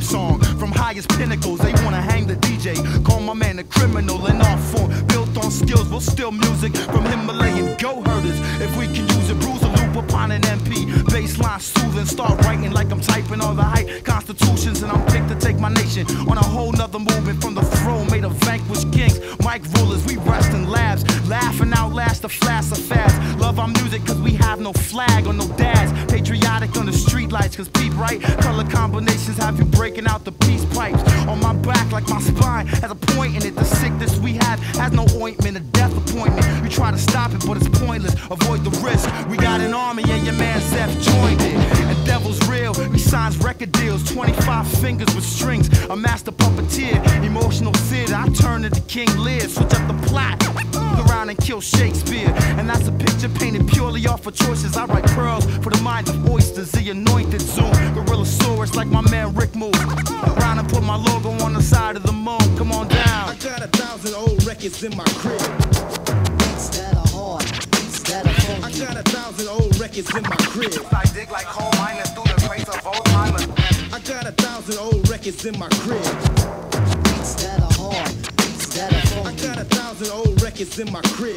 theme song. From highest pinnacles, they wanna hang the DJ. Call my man a criminal in art form. Built on skills, we'll steal music from Himalayan goat herders. If we can use it, bruise a loop upon an MP. Baseline soothing, start writing like I'm typing all the hype constitutions. And I'm picked to take my nation on a whole nother movement. From the throne made of vanquished kings, mic rulers, we rest in labs. Laughing out last, the flash of fads. Love our music cause we have no flag or no dads. Patriotic on the street lights cause peep right. Color combinations have you breaking out the peace pipes. On my back like my spine has a point in it. The sickness we have has no ointment, a death appointment. We try to stop it but it's pointless, avoid the risk. We got an army and your man Zeph joined it. And devil's real, he signs record deals. 25 fingers with strings, a master puppeteer. Emotional theater, I turn into King Lear. Switch up the plot, look around and kill Shakespeare. And that's a picture painted purely off of choices. I write pearls for the minds of oysters. The anointed Zoom, Gorillasaurus like my man Rick Move. Round and put my logo on the side of the moon. Come on down. I got 1,000 old records in my crib. Beats that are hard, beats that are funky. I got 1,000 old records in my crib. I dig like coal miners through the face of old timers. I got 1,000 old records in my crib. Beats that are hard, beats that are I funky. got 1,000 old records in my crib.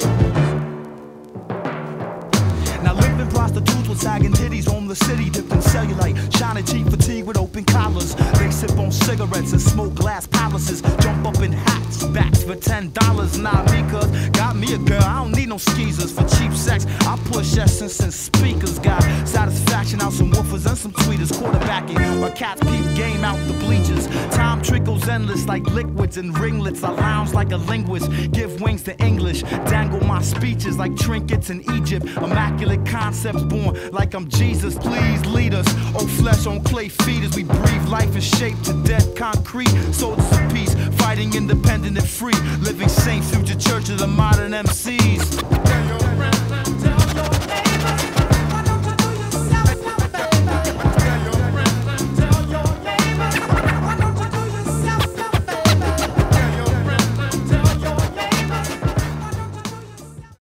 Now living prostitutes with sagging titties roam the city, dipped in cellulite, shining cheap fatigue with open collars. They sip on cigarettes and smoke glass palaces, jump up in hats, backs for $10. Nah, me cuz got me a girl, I don't need no skeezers. For cheap sex, I push essence and speakers. Got satisfaction out some woofers and some tweeters, quarterbacking while cats peep game out the bleachers. Time trickles endless like liquids and ringlets. I lounge like a linguist, give wings to English, dangle my speeches like trinkets in Egypt. Immaculate concepts born like I'm Jesus, please lead us. Oh, flesh on clay feeders, we breathe life is shaped to death concrete. Soldiers of peace, fighting independent and free, living saints, future church of the modern MCs.